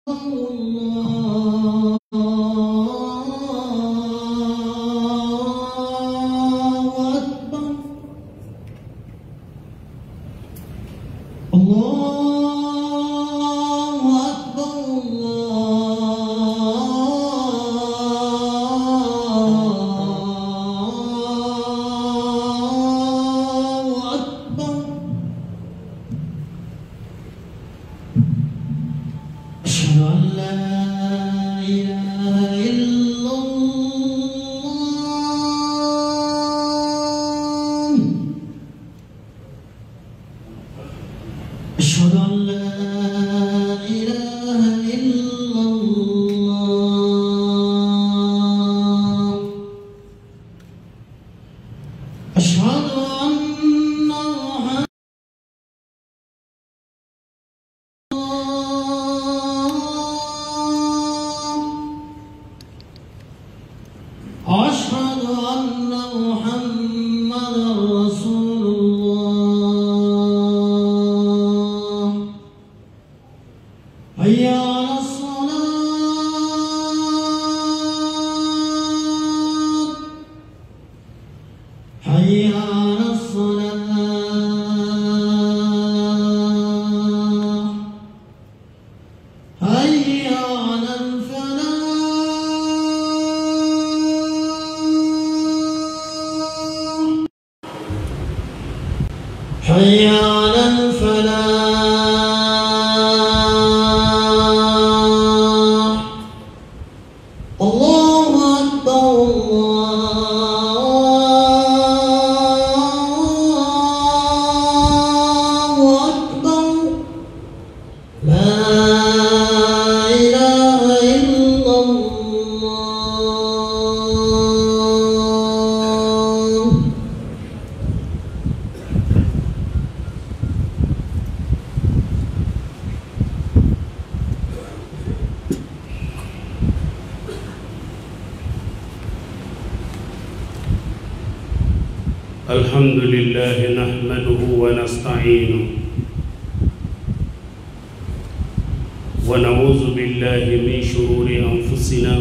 الحمد لله نحمده ونستعينه ونعوذ بالله من شرور أنفسنا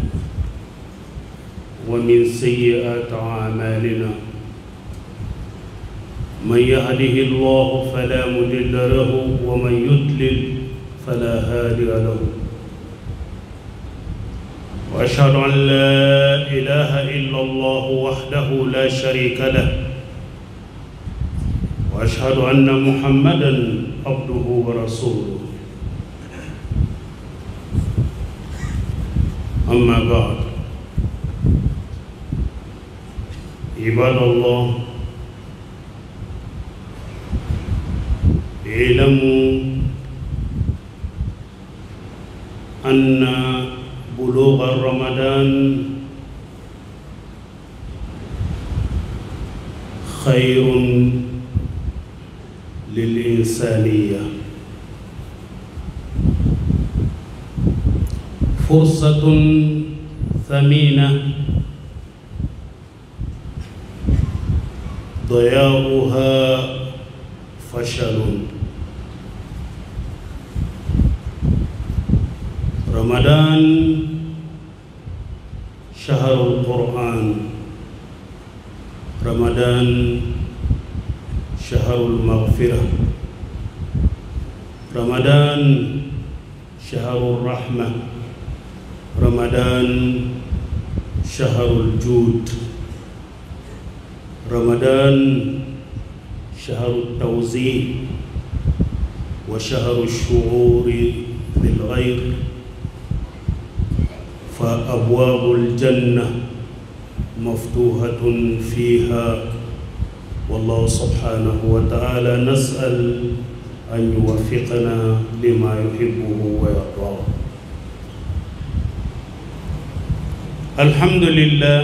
ومن سيئات أعمالنا من يهده الله فلا مضل له ومن يضلل فلا هادي له وأشهد أن لا إله إلا الله وحده لا شريك له وأشهد أن محمدًا عبده ورسوله أما بعد عباد الله اعلموا أن بلوغ رمضان خير للإنسانية فرصة ثمينة ضياعها فشل رمضان شهر القرآن رمضان شهر المغفرة رمضان شهر الرحمة رمضان شهر الجود رمضان شهر التوزيع وشهر الشعور بالغير فأبواب الجنة مفتوحة فيها والله سبحانه وتعالى نسأل أن يوفقنا لما يحبه ويرضاه الحمد لله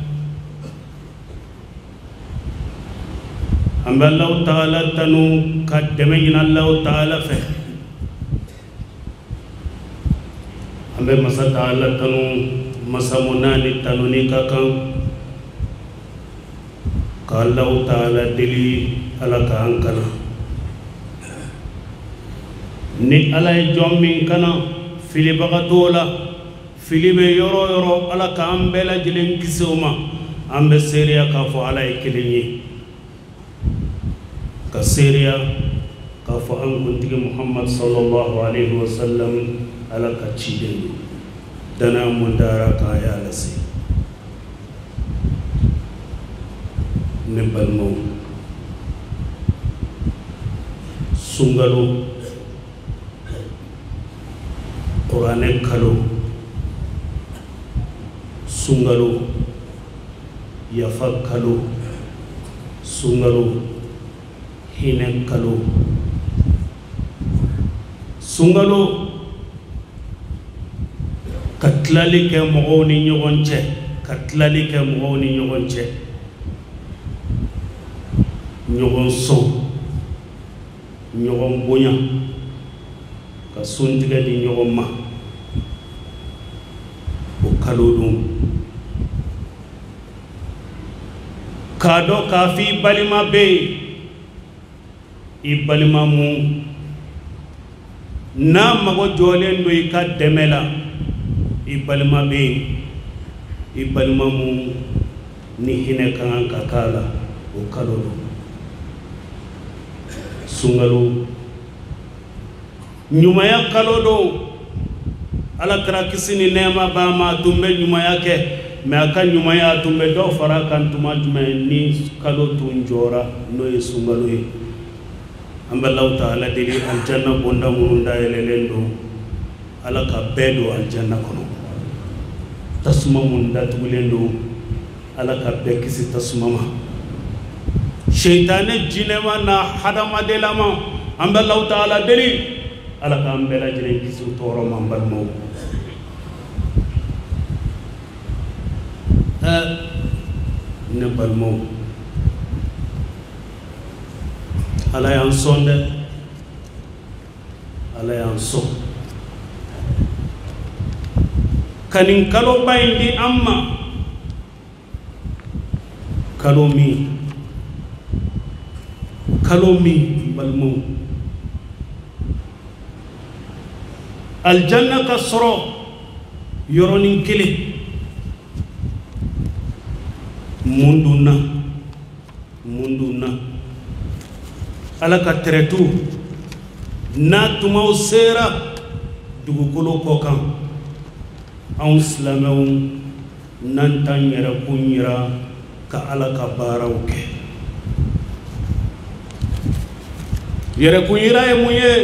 أما الله تعالى تنو قدمين الله تعالى فيه أما مسا تعالى تنو مساموناني تنوني كاكام قال الله تعالى دلي على كأنكنا ni alay jommin kana fili bagatola fili be yoro yoro ala ka ambela jilen kisoma ambe seria ka fo ala ikilinyi ka seria ka fo an kuntigi Muhammad sallallahu alaihi wasallam ala ka chide dana mundara ka ya lasi ne balmo sungalo Qur'ane kalo sungalo yafa kalo sungalo hine kalo sungalo katlali ke mogoni nyogonche katlali ke mogoni nyogonche nyogon so nyogon bonya ka suntiga di nyogon ma o kalo dum kado kafi balima be i balima mu na mago jolen do i ka demela i balima be i balima mu ni hine kan ka kala o kalo dum sungalo nyumaya kalo do ala kara kisini nema ba ma tumbe nyumaya ke me aka nyumaya tumbe do fara kan tuma jume ni kalo tunjora no e sungalo e amballahu ta'ala dili aljanna bonda murunda elelendo ala ka bedo aljanna kono tasuma munda tugulendo ala ka bekisi tasuma ma shaytane jinema na hadama delama amballahu ta'ala dili ala ka ambela jine gisu toro mambal mo ne balmo ala yan sonde ala yan so kanin kalo bayndi amma kalo mi balmo aljanna kasro yoronin kili munduna ala ka teretu na tuma sera dugukolo kokan an silamɛw nan tan yɛrɛ kun yira ka ala ka baaraw kɛ yɛrɛ kun yira ye mun ye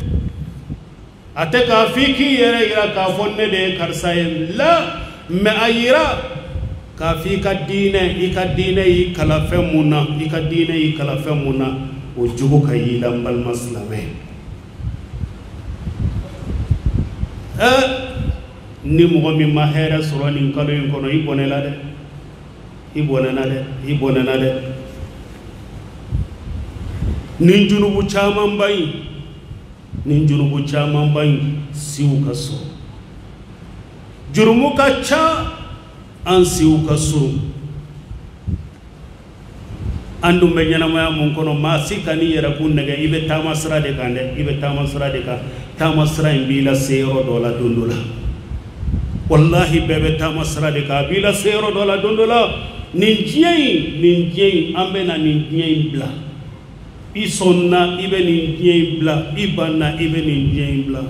a tɛ k'a fɔ i k'i yɛrɛ yira k'a fɔ ne de ye karisa ye la mɛ a yira k'a fɔ i ka diinɛ y'i kala fɛn mun na i ka diinɛ y'i kala fɛn mun na o jogo ka y'i la n balima silamɛ ni mɔgɔ min ma hɛrɛ sɔrɔ nin kalo in kɔnɔ i bɔnɛna dɛ nin junubu caman ba yin siw ka sɔrɔ jurumu ka ca an siw ka surun an dun bɛ ɲɛnamaya mun kɔnɔ maa si ka n'i yɛrɛ kun nɛgɛ i bɛ taama sira de kan dɛ taama sira in b'i lase yɔrɔ dɔ la don dɔ la wallahi bɛɛ bɛ taama sira de kan a b'i lase yɔrɔ dɔ la don dɔ la nin diɲɛ in an bɛ na nin diɲɛ in bila i sɔnna i bɛ nin diɲɛ in bila i banna i bɛ nin diɲɛ in bila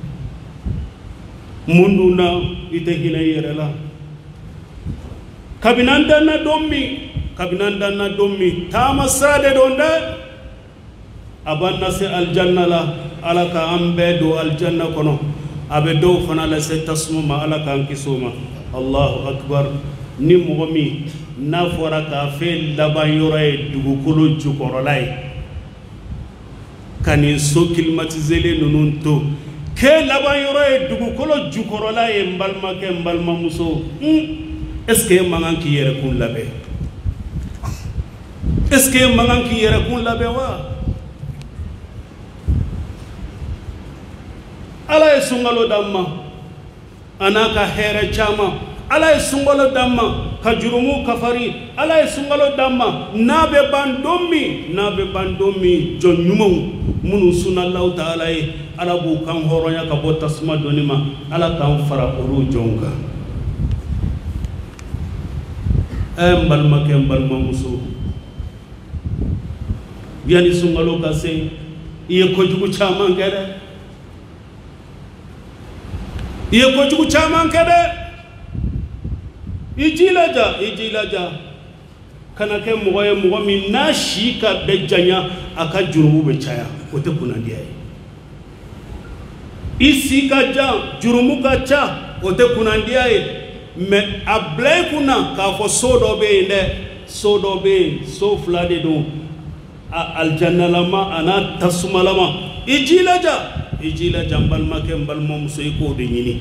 mun dun na i tɛ hinɛ i yɛrɛ la kabini an danna don min taama sira de don dɛ a b'an lase aljanna la ala ka an bɛɛ don aljanna kɔnɔ a bɛ dɔw fana lase tasuma ma ala k'an kisi o ma allahu akbar ni mɔgɔ min n'a fɔra k'a fɛ laban yɔrɔ ye dugukolo jukɔrɔla ye ka nin so climatiselen ninnu to k'e laban yɔrɔ ye dugukolo jukɔrɔla ye n balimakɛ n balimamuso est-ce que e man kan k'i yɛrɛ kun labɛn est-ce que e man kan k'i yɛrɛ kun labɛn wa ala ye sunkalo d'an ma a n'a ka hɛrɛ caman ala ye sunkalo damma ka jurumu kafari ala ye sunkalo damma n'a bɛ ban don min jɔn ɲumanw minnu sunna Allahu taala ye ala b'u kan hɔrɔnya ka bɔ tasuma donni ma ala k'an fara olu jɔnw kan n balimakɛ n balimamuso yanni sunkalo ka se i ye kojugu caman kɛ dɛ i ye kojugu caman kɛ dɛ i jilaja kana kɛ mɔgɔ ye mɔgɔ min n'a si ka bɛ janya a ka jurumu bɛ caya o tɛ kunnadiya ye i si ka jan jurumu ka ca o tɛ kunnadiya ye mais a bila i kunna k'a fɔ so dɔ bɛ yen dɛ so dɔ bɛ yen so fila de don aljannalama a n'a tasumalama i jilaja n balimakɛ n balimamuso i k'o de ɲini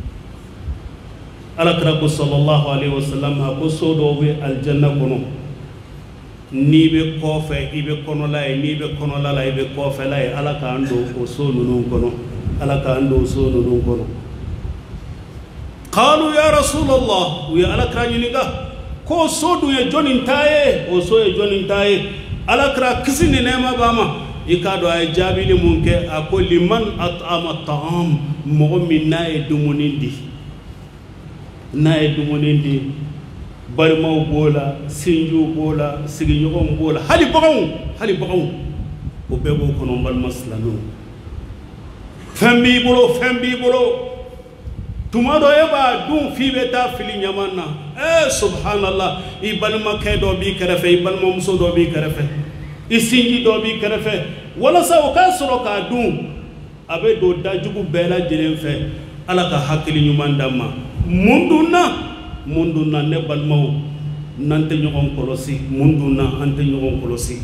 alakira ko sallallahu alaihi wasallam a ko so dɔw bɛ aljanna kɔnɔ n'i bɛ kɔfɛ i bɛ kɔnɔla ye n'i bɛ kɔnɔla la i bɛ kɔfɛla ye ala k'an don o so ninnu kɔnɔ ala k'an don o so ninnu kɔnɔ qalu ya rasulallah u ye alakira ɲininka ko so dun ye jɔnni ta ye o so ye jɔnni ta ye alakira kisi ni nɛɛma b'a ma i k'a dɔn a ye jaabili mun kɛ a ko liman at'ama ta'am mɔgɔ min n'a ye dumuni di balimaw b'o la sinjiw b'o la sigiɲɔgɔnw b'o la hali baganw o bɛɛ b'o kɔnɔ n balima silamɛw fɛn b'i bolo tuma dɔ e b'a dun f'i bɛ taa fili ɲaman na subhanallah i balimakɛ dɔ b'i kɛrɛfɛ i balimamuso dɔ b'i kɛrɛfɛ i sinji dɔ b'i kɛrɛfɛ walasa o k'a sɔrɔ k'a dun a bɛ don dajugu bɛɛ lajɛlen fɛ ala ka hakili ɲuman d'an ma mun dunna ne balimaw n'an tɛ ɲɔgɔn kɔlɔsi mun dunna an tɛ ɲɔgɔn kɔlɔsi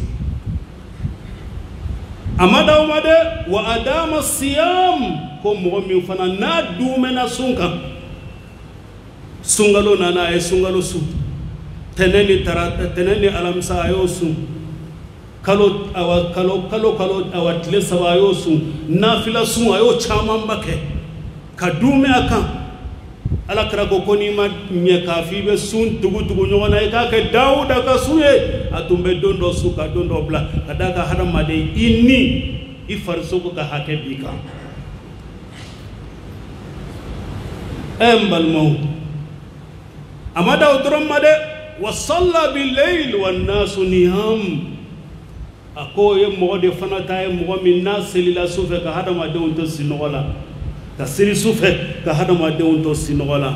a ma d'aw ma dɛ wa adama siyam ko mɔgɔ min fana n'a dumɛna sun kan sunkalo nana a ye sunkalo su tɛnɛ ni alamisa a y'o sun kalo awa tile saba a y'o sun nafila sun a y'o camanba kɛ ka dumɛ a kan alakira ko n'i ma ɲɛ k'a fɔ i bɛ sun tugu ɲɔgɔn na i k'a kɛ Dawuda ka sun ye a tun bɛ don dɔ su ka don dɔ bila ka d'a kan hadamaden i ni i farisogo ka hakɛ b'i kan n balimaw a ma da o dɔrɔn ma dɛ wa salla bil-layl wan-nasu niyam a ko ye mɔgɔ de fana ta ye mɔgɔ min n'a selila sufɛ ka hadamadenw to sinɔgɔ la ka seli sufɛ ka hadamadenw to sinɔgɔ la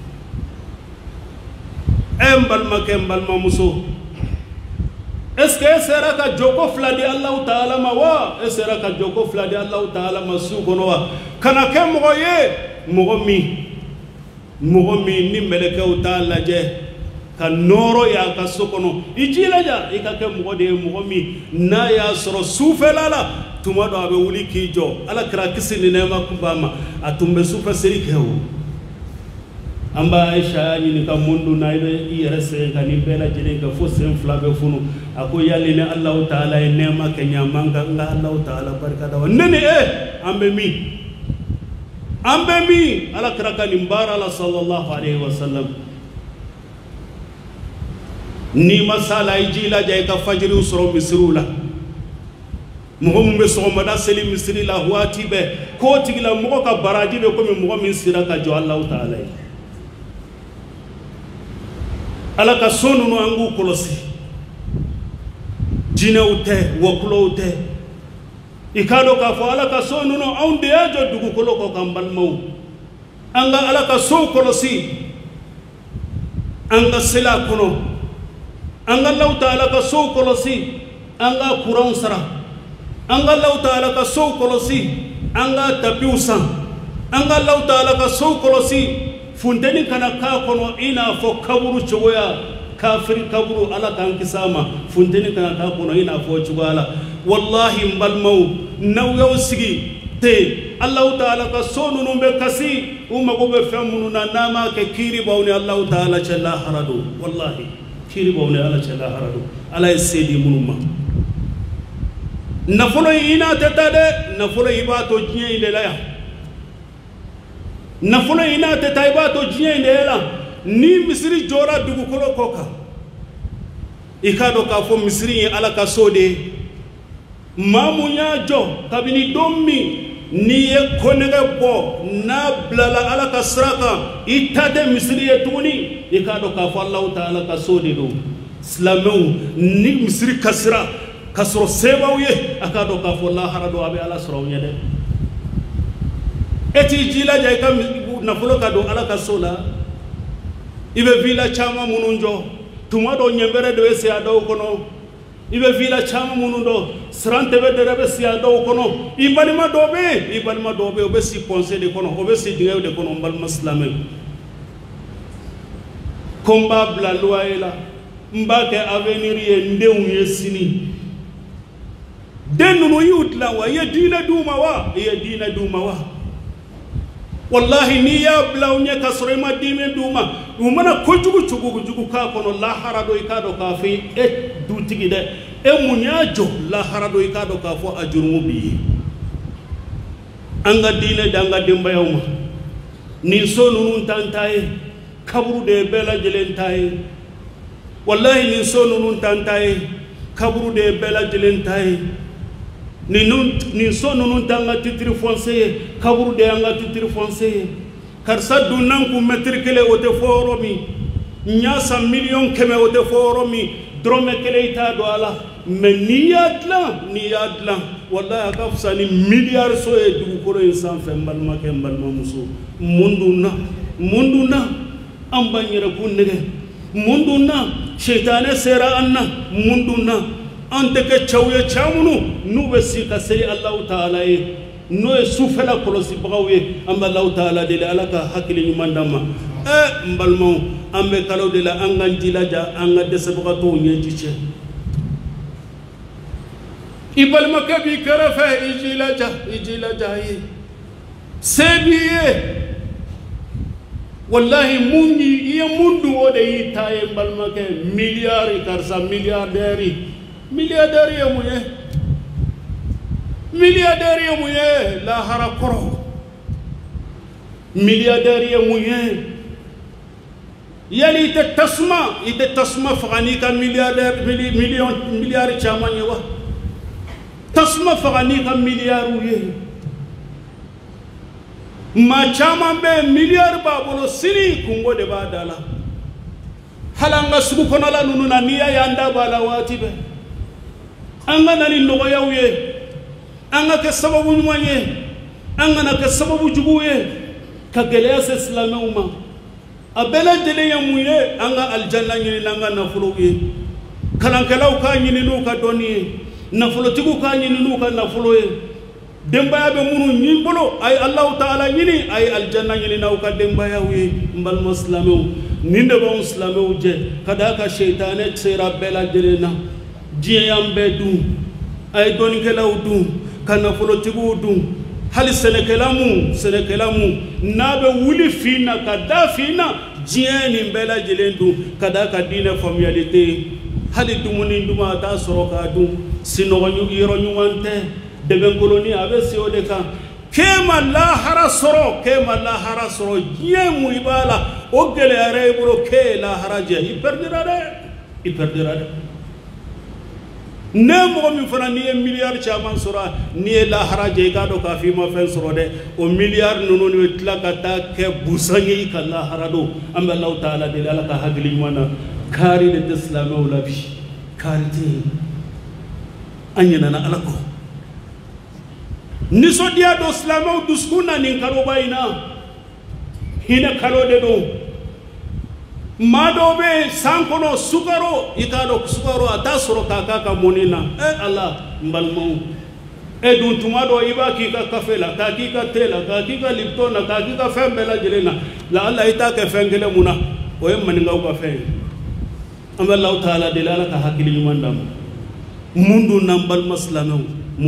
n balimakɛ n balimamuso est-ce que e sera ka joko fila di Allahu taala ma wa e sera ka joko fila di Allahu taala ma su kɔnɔ wa kana kɛ mɔgɔ ye mɔgɔ min ni mɛlɛkɛw t'a lajɛ ka nɔrɔ y'a ka so kɔnɔ i jilaja i ka kɛ mɔgɔ de ye mɔgɔ min n'a y'a sɔrɔ sufɛla la tuma dɔ a bɛ wuli k'i jɔ ala kɛra kisi ni nɛɛma kun b'a ma a tun bɛ sufɛ seli kɛ o an b'a Aisha ɲininka mun dun na i bɛ i yɛrɛ sɛgɛn ka nin bɛɛ lajɛlen kɛ fo sen fila bɛ funu a ko yali ni Alahu taala ye nɛɛma kɛ ɲɛ man kan n ka Alahu taala barika da wa ne ni e an bɛ min ala kɛra ka nin baara la sallallahu alaihi wasallam n'i ma s'a la i jilaja i ka fajiriw sɔrɔ misiriw la mɔgɔ min bɛ sɔgɔmada seli misiri la waati bɛɛ k'o tigila mɔgɔ ka baraji bɛ komi mɔgɔ min sera ka jɔ Alahu taala ye ala ka so ninnu an k'u kɔlɔsi jinɛw tɛ wɔkulɔw tɛ i k'a dɔn k'a fɔ ala ka so ninnu anw de y'a jɔ dugukolo kɔ kan balimaw an ka ala ka sow kɔlɔsi an ka seli a kɔnɔ an ka Alahu taala ka sow kɔlɔsi an ka kuranw sara an ka Alahu taala ka sow kɔlɔsi an ka tapiw san an ka Alahu taala ka sow kɔlɔsi funteni kana k'a kɔnɔ i n'a fɔ kaburu cogoya kafiri kaburu ala k'an kisi a ma funteni kana k'a kɔnɔ i n'a fɔ cogoya la wallahi n balimaw n'aw y'aw sigi ten Alahu taala ka so ninnu bɛ kasi u mago bɛ fɛn minnu na n'a m'a kɛ kiiri b'aw ni Alahu taala cɛ lahara don wallahi kiiri b'aw ni ala cɛ lahara don ala ye se di minnu ma nafolo in i n'a tɛ taa dɛ nafolo in i b'a to diɲɛ in de la yan nafolo in i n'a tɛ taa i b'a to diɲɛ in de la ni misiri jora dugukolo koka ikado ka fo misiri ala ka sode mamunya jo kabini dommi ni ye konega bo na blala ala ka sraka itade misiri ye tuni ikado ka fo Allah taala ka sode do islamu ni misiri kasra kasro sebawiye akado ka fo la harado abe ala sro nyede eti jila jay kam na fulo ka do ala ka sola ibe vila chama mununjo tuma do nyembere do esi ado kono ibe vila chama munundo srante be de rebe si ado kono ibalima dobe obe si conseil de kono obe si dinga de kono mbal muslimé combat bla loyela mbake avenir ye ndewu yesini denu no yutla wa ye dina duma wa wallahi ni ya blawnya kasrema dime duma umana ko jugu ka kono la harado ikado ka fi et dutigi de e munyajo la harado ikado ka fo ajurmu bi anga dine danga dimba yawma ni so nunun tantaye kaburu de bela jelentaye wallahi ni so nunun tantaye kaburu de bela jelentaye ni so nunun tanga titri foncé kaburu de anga titri foncé karsa dunan ku metri kele o te foromi nyasa million keme o te foromi drome kele ita do ala men niyadla wallahi akafsa ni milliard so e du ko en san fe mbalma ke mbalma muso munduna ambanyere kunnege munduna shaytane sera anna munduna ante ke chawye chamunu nube sika sey Allah taala e no e sufela kolosi bagawe amba Allah taala de alaka hakili nyumandama mbalmo ambe kalo de la anganjila ja anga desabga to nyejiche ibalma ke bi karafa ijila ja yi sebiye wallahi mungi iya mundu ode yitaye mbalma ke milliard karsa milliardaire ya muye la harakoro milliardaire ya muye yani ite tasma fagani ka milliard chamanye wa tasma fagani ka milliard ye ma chaman be milliard babolo siri kungo de badala halanga suku konala nununa niya yanda bala watibe anga nani nogoyawye anga ke sababu nyumanye anga na ke sababu juguye ka geleya se islamuma abela jele ya muye anga aljanna nyini nanga nafuloye kalankalaw ka nyini no ka doni nafulo tigu ka nyini no ka nafuloye dembaya be munu nyimbolo ay Allah taala nyini ay aljanna nyini naw ka dembaya wi mbal muslamu ninde ba muslamu je kada ka shaytane tsira bela jele na jiyambe du ay doni kelaw du kana folo tigu du hali senekelamu nabe wuli fina kada fina jiyeni bela jelendu kada ka dine familiarité hali dumuni nduma ta soroka du sinogonyu yoro nyuwante debe koloni abe siode ka kema la hara soro jiemu ibala o gele are buro ke la haraje iperdirade nemo mi fana ni milliard chaman sura ni la haraje ga do ka fi ma fen soro de o milliard nono ni tlaka ke busangi ka la harado amba Allah taala de la ka hagli mana kari de islam wala bi karti anyana na alako niso dia do islam duskuna nin karo bayina hina karo de do madobe sankono sukaro itado sukaro atasoro kaka monina Allah mbalmo dun tumado ibaki ka kafela kaki ka tela kaki ka liptona kaki ka fembela jelena la Allah itaka fengele muna o yemmaninga ka fe amba Allah taala de la ka hakili mandam mundu nambal maslamo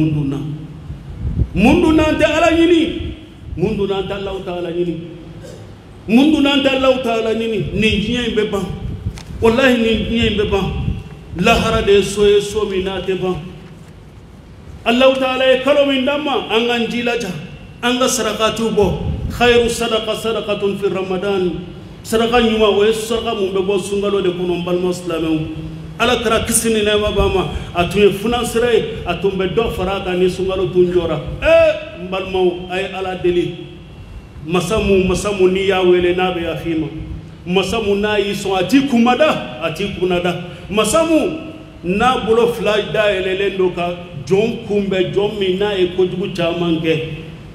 mundu na de ala yini mundu na ta Allah taala yini mundu nanta Allah taala nini ninjiya imbe ban wallahi ninjiya imbe ban lahara de soye so minate ban Allah taala e kalo min damma angan jilaja anga sarakatu bo khairu sadaqatun fi ramadan saraka nyuma o saraka mun be bo sungalo de kono balma islamu ala kara kisini ne mabama atuye finansere atumbe do faraka ni sungalo tunjora balma ay ala deli masamu ni ya wele na be akhima masamu na yi so ati kunada masamu na bolo fly da elelendo ka jon kumbe jommi na e kojugu chamange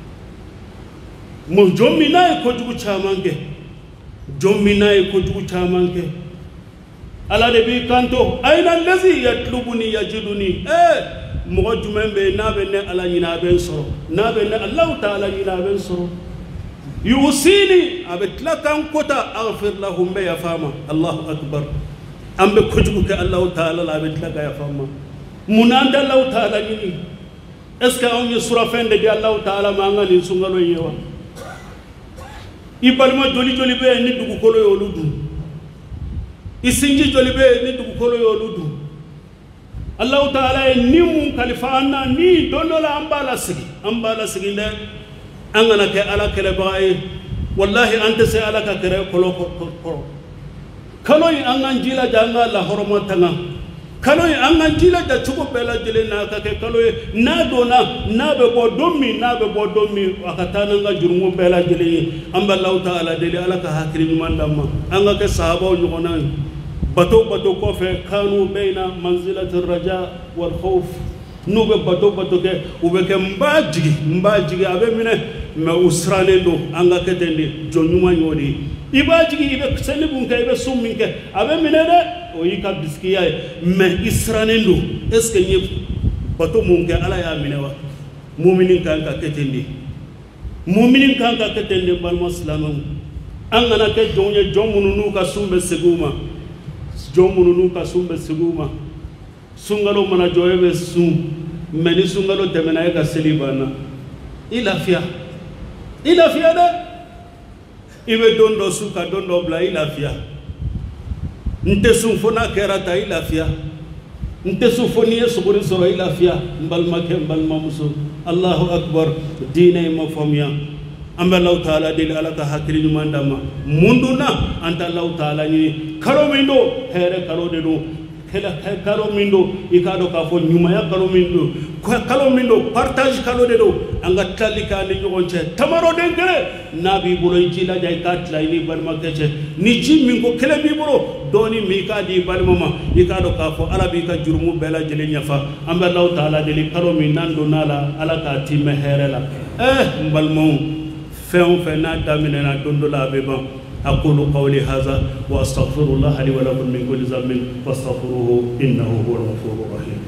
mo jommi na e kojugu chamange ala de bi kanto ayna allazi yatlubuni yajiduni mo jumembe na be ne ala nyina ben soro na be ne allah taala nyina ben soro yusini abetlakan kota aghfir lahum ya fama allahu akbar ambe kojugu ke allah taala la betlaka ya fama munanda allah taala nyini est-ce que on sura fende di allah taala ma ngani sungalo yewa ibalma joli be ni dugu kolo yoludu isinji joli be ni dugu kolo yoludu allah taala ni mun kalifana ni dondola ambala sigi le angana ke ala kele baay wallahi anta se ala ka kere kolo kaloy angan jila janga la horomotanga kaloy angan jila da chuko bela jile na ka ke kaloy na dona na be bodomi akatana nga jurmo bela jile amba allah taala dele ala ka hakiri mandama anga ke sahaba nyugona bato ko fe kanu baina manzilati raja wal khawf nube bato ke ubeke mbajigi abe mine me usrane do anga ketende jonyuma nyodi ibajigi ibe selibunka ibe summinke abe mine de o yika biskiya me israne do est-ce que nye bato munke ala ya minewa mu'minin kan ka ketende bal muslimun angana ke jonye jomunu ka sumbe seguma sungalo mana joyebe meni sungalo temena ka selibana ilafia de ibe dondo suka dondo bla ilafia nte sumfona kerata ilafia nte sumfoni suburi soro ilafia mbalma muso allahu akbar dine mafamia amba allah taala dil alaka hakri mandama munduna anta allah taala ni karomindo here karode do kala karomindo ikado ka fo nyuma ya karomindo partage kalode do anga talika ni ngonche tamaro dengere nabi bulo jila jay katla ni barma keche ni jimmi ko kele bi bulo doni mi ka di balmama ikado ka fo arabi ka jurmu bela jele nyafa amba allah taala dil karomi nando nala alaka timme herela mbalmo فنا دامنا دندلا بما أقول قولي هذا وأستغفر الله لي ولكم من كل ذنب فاستغفروه إنه هو الغفور الرحيم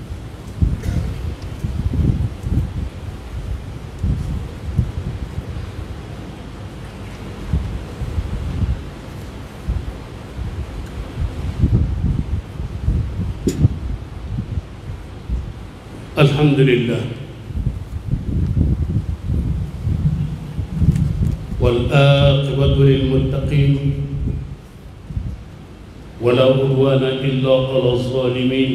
الحمد لله والآقبة للمتقين ولا عدوان إلا على الظالمين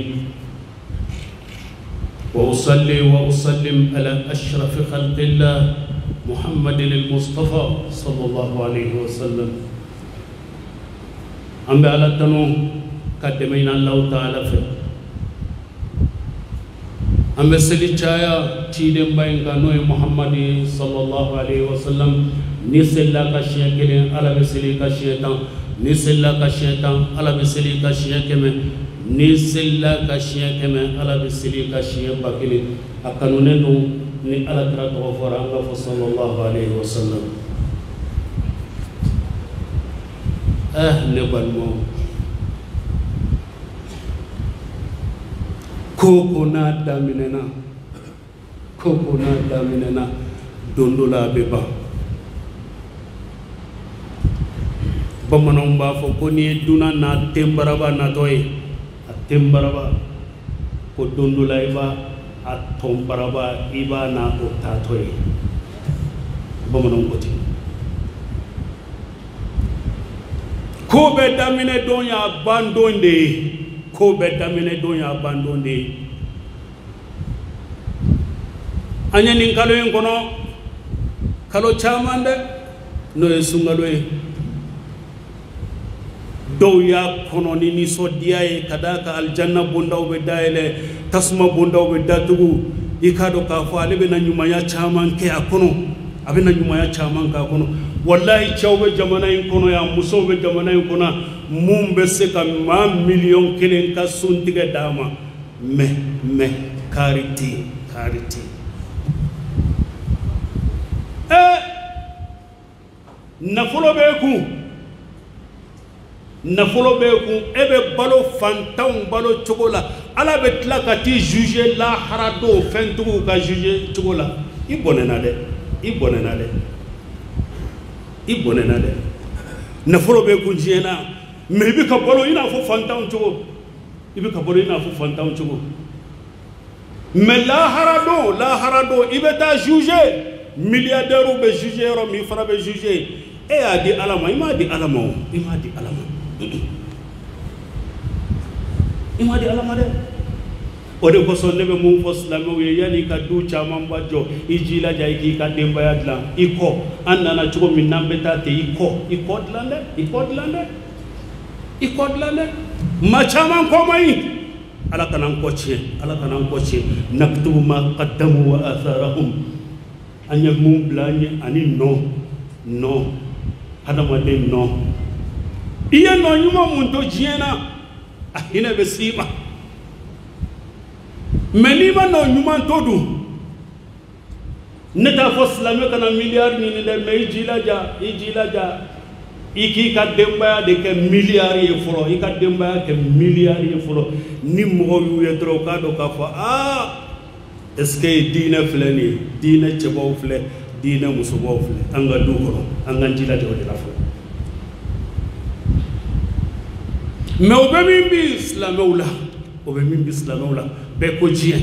وأصلي وأسلم على أشرف خلق الله محمد المصطفى صلى الله عليه وسلم أما على تنو قدمين الله تعالى في أما سلي چايا چيدم باين كانوي محمد صلى الله عليه وسلم نسلا كشيء كله على بسلي كشيء تام نسلا كشيء تام على بسلي كشيء كم نسلا كشيء كم على بسلي كشيء بكلي أكنون نو ني على ترى توفر عنك صلى الله عليه وسلم نبالمو كوكونا داميننا دونdola beba bamanon ba fo ko ni duna na tembaraba na toy tembaraba ko dondola iba atombaraba iba na o ta toy bamanon ko ti ko be damine don ya bandonde anya nin kalo en kono kalo chamande no e sungalo e do ya kono ni so diaye kadaka aljanna bonda be daile tasma bonda be datugu ikado ka fo ale be na nyuma ya chaman ke akono abena nyuma ya chaman ka kono wallahi chawbe jamana in kono ya musobe jamana in kono mumbe se ka ma million kelen ka suntige dama me kariti nafolo be ku ebe balo fantaw balo chokola ala be tla ka ti juger la harado fentu ka juger chokola ibonena de nafolo be ku jena me bi ka balo ina fo fantaw chogo ibi ka balo ina fo fantaw chogo me la harado ibe ta juger milliardaire be juger ro mi fara be juger e a di alama ima di alama de o de ko so lebe mu fo islamo ye yani ka du chama mbajo ijila jay ki ka demba yadla iko annana chugo min nambe ta te iko dlande ma chama ko mai ala kanan ko ce naktubu ma qaddamu wa atharahum anya mum blanye ani no hadama de no iya no nyuma munto jiena ahina besima melima no nyuma todu neta fo islame kana milliard ni de me ijilaja iki ka demba de ke milliard ye folo ika demba ke milliard ye folo ni mo yu ye dro ka do ka fo est-ce que dina flani dina chebo fle dina musubo fle anga du ko anga jila de la fo mais obe min bi islamewla be ko jien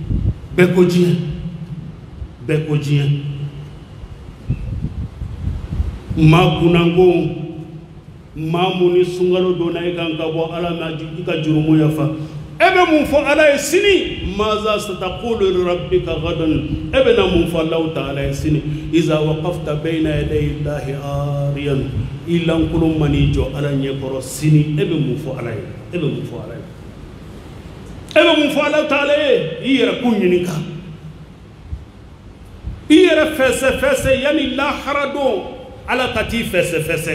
ma kunango ma muni sungalo dona e kan ka bo ala na ka jurumo yafa ebe mun fo ala sini maza sataqulu rabbika gadan ebe na mun fo Allah ta'ala sini iza waqafta bayna yaday llahi ariyan illa kulum manijo ala nye koro sini ebe mun fo ala ta'ala yira kunyinika yira fese yani la harado ala kati fese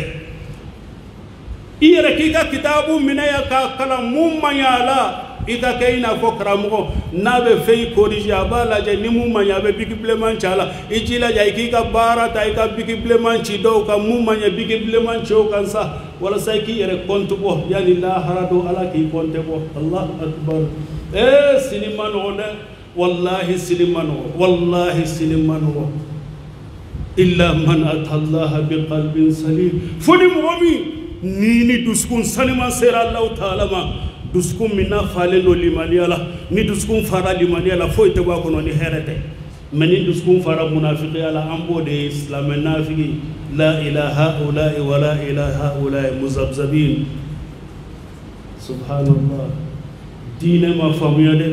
yira kika kitabu minaya ka kala mummayala ika kaina fo karamugo nabe fei corrige abala je ni mumanya be bigibleman chala ijila ja ikika barata ika bigibleman ci do ka mumanya bigibleman ci o kansa wala sai ki yere kontu bo yani la harado ala ki konte bo Allah akbar sinimano de wallahi sinimano illa man atallaha biqalbin salim funi mu'min ni duskun salima sera Allah ta'ala ma duskun minna falelo limaniala ni duskun fara limaniala fo ite ba kono ni herete meni duskun fara munafiqi ala ambo de islam nafigi la ilaha illa wa la ilaha illa muzabzabin subhanallah dine ma famuya de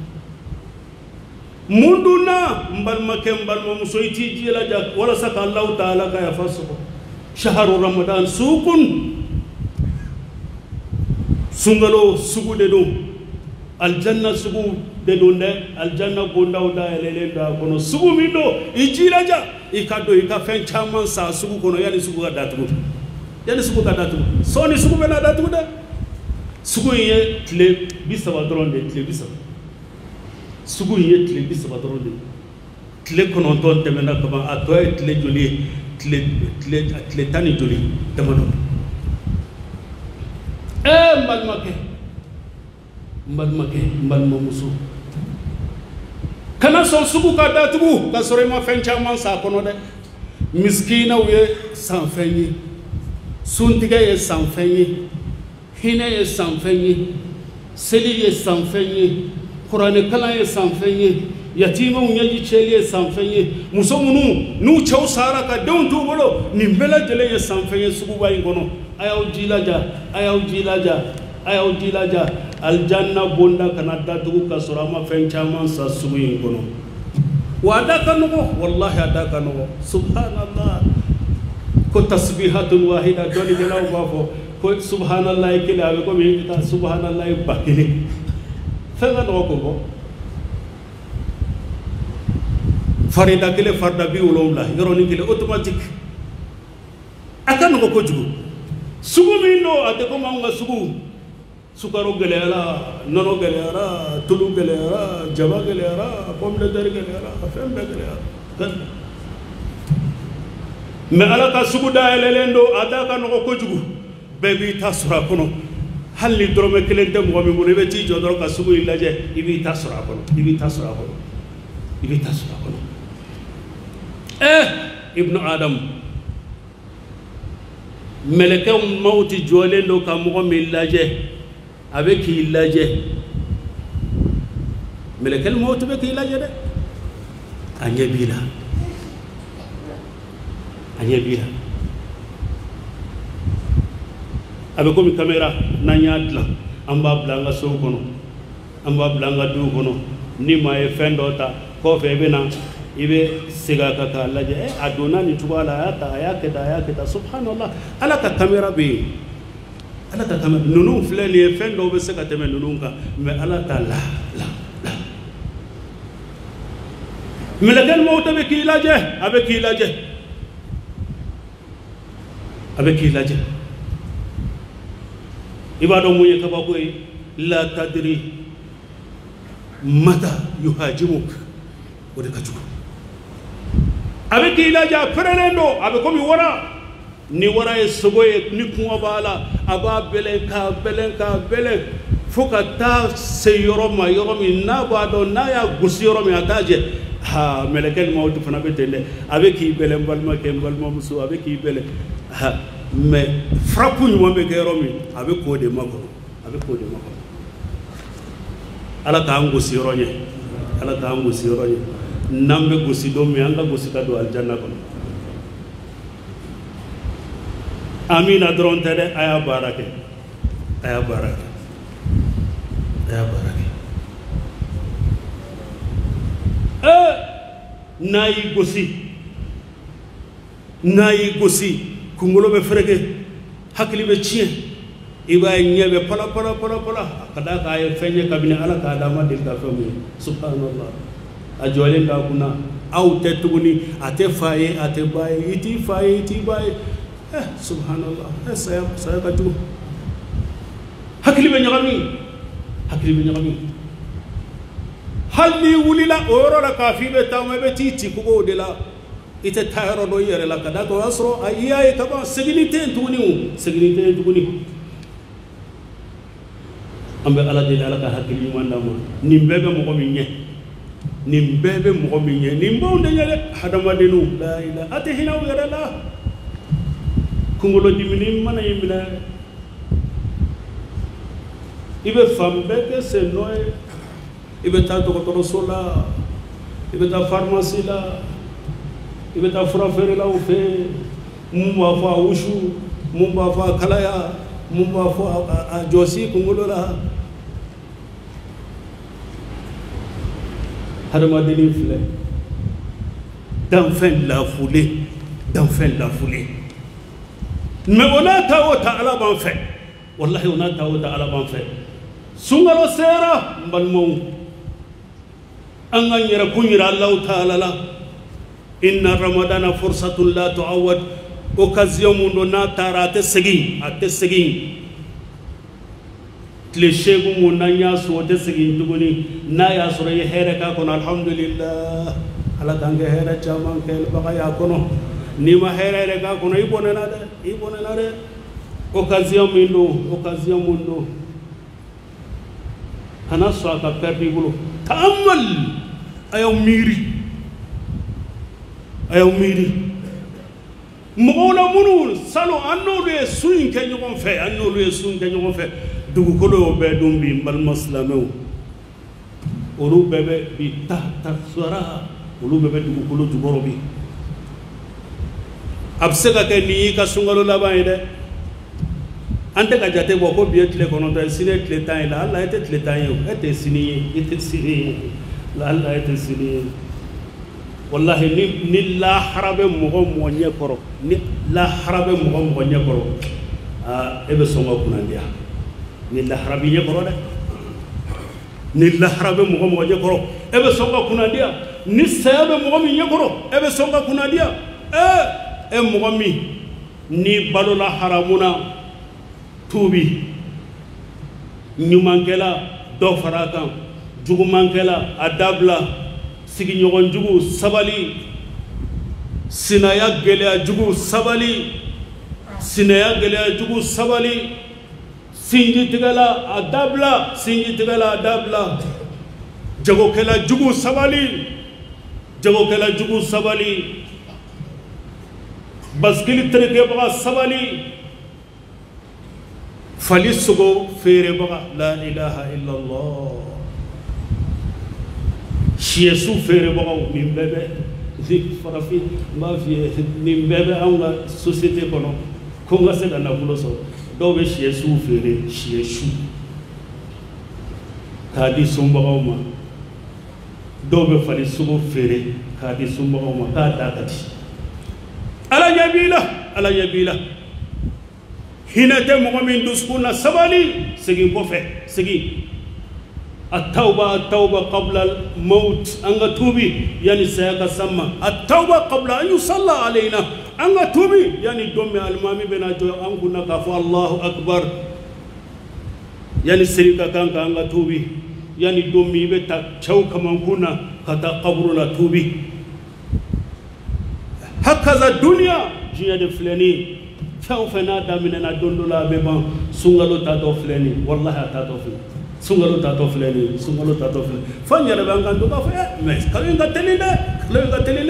munduna mbalma musoiti jila jak wala saka Allah ta'ala ka yafasu shahru ramadan sukun sungalo sugu de do aljanna sugu de do ne aljanna bonda oda elele da kono sugu mindo ijila ja ikado ikafen chaman sa sugu kono yani sugu ga datu soni sugu bena datu de sugu ye tle bisaba dronde tle bisaba sugu ye tle bisaba dronde tle kono ton temena kama atoy tle joli tle tani joli temano mbalma musu kana son sugu ka datugu ka sore ma fen chaman sa kono de miskina uye sanfenyi suntiga ye sanfenyi hina ye sanfenyi seli ye sanfenyi qur'an kala ye sanfenyi yatima unyaji cheli ye sanfenyi musomunu nu chaw sara ka don tu bolo ni bela jele ye sanfenyi sugu bayi kono ayaw jilaja aljanna bonda kana datugu ka sorama fen chaman sa sugu yin kono wada kanugo wallahi ada kanugo subhanallah ko tasbihatun wahida doni jelaw bafo ko subhanallah kile abe ko mi ta subhanallah bakile fenga no ko farida kile farda bi ulumla yoroni kile automatique akan ko jugu sugu mi no ate ko manga sugu sukaro gelera nono gelera tulu gelera jaba gelera pomme de terre gelera fembe gelera me ala ka sugu da elelendo ada ka no ko jugu bebi tasura kono halli drome kelente mo mi mo be ti jodoro ka sugu ilaje ibi tasura kono ibnu adam meleke mauti jolendo ka mo mi ilaje avec ilaje meleke mauti be ki ilaje de anyebila abe komi camera nanya dla amba blanga so kono amba blanga du kono ni ma e fendota ko fe bena ibe siga ka laje aduna ni tubala ayata subhanallah ala ka camera be ala ka camera nunu fleli e fendo be sega teme nunu ka me ala ta la melakal mawta be ki laje abe ki laje ibado muye kabako la tadri mata yuhajimuk wode kajugo abe ki laja perelendo abe komi wara ni wara e sogoye ni kuwa bala aba belenka foka ta se yoroma yoromi na bado na ya gusi yoromi ataje ha melekel mawtu fana betende abe ki belen balma ken balma muso abe ki bele ha mais frappe ñu mombe ke yoromi abe ko de mako ala ka ngosi yoroñe nambe gosi do mi anga gosi ka do aljanna ko amina dron tede aya barake nayi gosi kungolo be frege hakli be cien iba nyebe pala kada ka ay fenye kabine ala ka dama dil ka femu subhanallah ajole ka kuna au tetuguni ate faye ate baye iti baye subhanallah saya ka tu hakli be nyami halli wulila oro la kafibe tawme be titi ko de la ite tayro do yere la kada to asro ayya kaba sécurité tuguni ambe ala de ala ka hakili mandama nimbebe mo minye nimbo de yele hadama denu la ilaha ate hina yere la kungolo dimini mana yimina ibe fambe ke se noy ibe ta to sola ibe ta pharmacie la ibe ta frafere la ou fe mumba fa ushu mumba fa kalaya mumba fa josi kungolo la hadama deni fle d'enfin la foulée mais on a tawo ta'ala ban fait wallahi on a tawo ta'ala ban fait sungalo sera mbalmo anga nyira kunyira allah ta'ala la inna ramadana fursatun la tu'awad occasion mundo na tarate segi le shegu munanya so de segi duguni na ya sura ye here ka kono alhamdulillah ala tange here chaman kel baka ya kono ni ma here ka kono ibone na de occasion mundo ana so aka perdi bulo ta'ammal ayaw miri mola munu salo anno le suin ke nyon fe dugu kolo be dum bi mal maslamu olu bebe bi ta sura olu bebe dugu kolo juboro bi absega ke ni ka sungalo la ba ide ante ka jate bo ko bi etle kono ta sine tle tan la Allah ete tle tan yo ete sini la Allah ete sini wallahi ni la harabe mo nye koro ni la harabe mo nye koro ebe songa kunandia ni lahrabi nye koro de ni lahrabe mo je koro ebe songa kunandia ni sayabe mo mi nye koro ebe songa kunandia mo mi ni balola haramuna tubi nyumankela do farakan jugumankela adabla sigi nyogon jugu sabali sinaya gelea jugu sabali sinaya gelea jugu sabali sinji tigala adabla jago kela jugu sabali baskili tereke baga sabali fali sugo fere baga la ilaha illa allah yesu fere baga min bebe zik farafi ma fi min bebe anga société kono ko nga se na bulo so do be yesu fere yesu kadi sumbaga ma do be fali sugo fere kadi sumbaga ma ka dakati ala yabila hinate mu'min duskuna sabali sigi bofe sigi التوبة قبل الموت أنغا توبي يعني سيكا سما التوبة قبل أن يصلى علينا أنغا توبي يعني دومي المامي بنا جو أنغنا كفو الله أكبر يعني سيكا كانك أنغا توبي يعني دومي بتا شو كمان كنا كتا قبرنا توبي هكذا الدنيا جيادة فلاني شو فنا دامنا دوندولا بيبان سنغلو تاتو فلاني والله تاتو فلاني sungalo tato fleni fanya le banga ndo ka fa mais kalo nga teli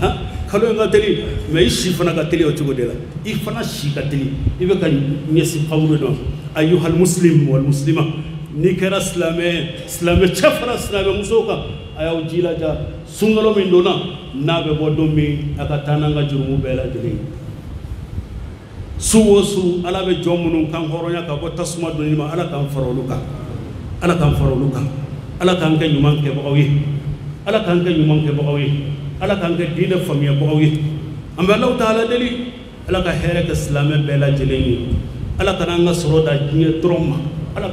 mais shi fana ka teli o chugo dela I fana shi ka teli ibe ka nyesi qawlu do ayyuhal muslim wal muslima ni kara islame chafara islame musoka ayaw jilaja sungalo min dona nabe bodomi akatana nga jurumu bela dele suwosu ala be jomunun kan horonya ka ko tasma do ni ma ala kan faroluka ala kan faroluka ala kan ke nyuman ke bawi ala kan ke dina famiya bawi amba Allah taala dali ala ka here ka islam bela jeleni ala kan nga soroda jinya troma ala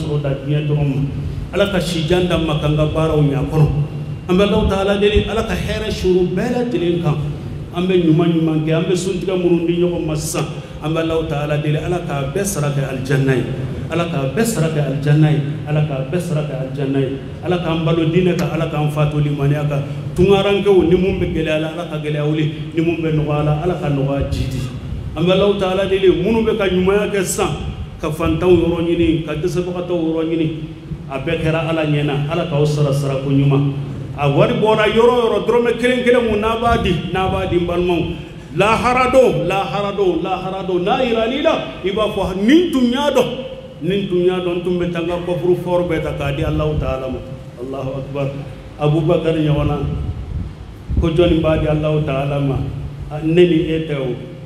ka shijanda makanga baraw nya kono amba Allah taala dali ala ka here shuru bela jelen kan ambe nyuman ke ambe suntiga murundi nyoko massa amba Allah taala dali ala ka besra ka aljanna ala ka besraka aljannay ala ka mbalo dine ka ala ka fatu limani aka tungaranke ni mumbe gele ala ka gele awli ni mumbe no ala ka no jidi amba Allah taala dele munu be ka nyuma ke san ka fantaw yoro nyini ka desaba ka taw yoro nyini abekera ala nyena ala ka usara sara ko nyuma a wari bora yoro drome kelen mu nabadi mbalmon la harado na iranila iba fo nin dunya don tumbe tanga ko furu for be ta kadi Allah taala mo Allahu akbar Abu Bakar nyawana ko joni baadi Allah taala ma neni ete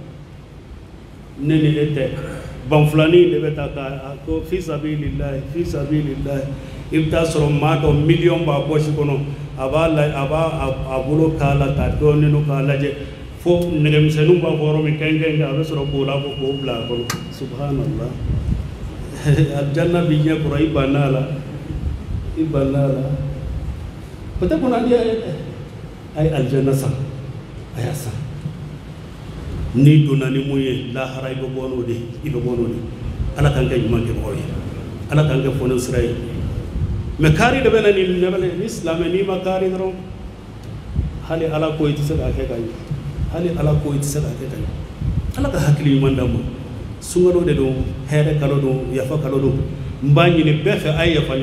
ban fulani de beta ka ko fi sabilillah ibta soro ma do million ba boshi kono aba abulo kala ta do nenu kala je fo negem senu ba foro mi kengen ga soro bola ko bla ko subhanallah aljanna binya kura ibanala pata kuna dia ay aljanna sa ayasa ni dunani muye la haray go bono de ala kan kay man ke boy ala kan ke fono sray me kari de benani nebale islam ni makari daro hali ala ko itisa ka kay ala ka hakli man damo sungalo de do here kalo do yafa kalo do mbani ni befe ay yafa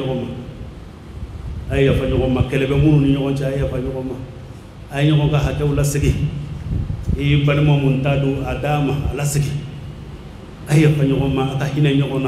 nyoma kelebe munu ni nyon cha yafa nyoma ay nyon ka hataw la sigi e banmo muntadu adama ala sigi ay yafa nyoma aka hina nyona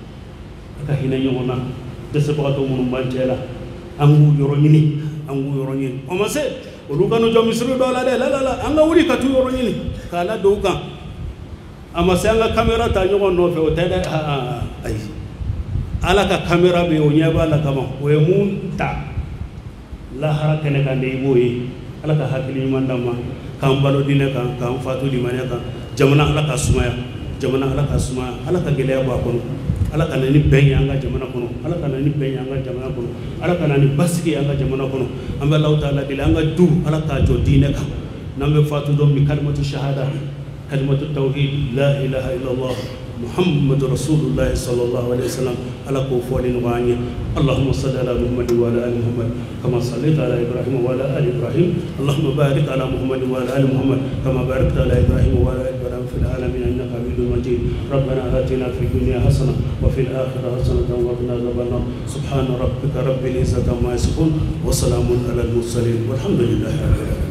de se ko to munu banjela angu yoro nyini o ma se o lu kanu jo misru do la de la anga wuri ka tu yoro nyini kala do kan ama senga camera ta nyogon no fe o tede ay ala ka camera be o nyaba la kama o e munta la harakene kan de boyi ala ka hakili mandama kan balo dine kan fatu di mane kan jamana ala ka sumaya jamana ala ka suma ala ka gɛlɛya bɔ a kɔnɔ ala ka na ni bɛn ye an ka jamana kɔnɔ ala ka na ni bɛn ye an ka jamana kɔnɔ ala ka na ni basigi ye an ka jamana kɔnɔ an bɛ Alahu Taala deli an ka du ala k'a jɔ diinɛ kan n'an bɛ fatu don min kalimatu shahada kalimatu tawhid la ilaha illallah محمد رسول الله صلى الله عليه وسلم على كفار وعانية اللهم صل على محمد وعلى آل محمد كما صليت على إبراهيم وعلى آل إبراهيم اللهم بارك على محمد وعلى آل محمد كما باركت على إبراهيم وعلى آل إبراهيم في العالمين إنك حميد مجيد ربنا آتنا في الدنيا حسنة وفي الآخرة حسنة وقنا عذاب النار سبحان ربك رب العزة عما يصفون وسلام على المرسلين والحمد لله رب العالمين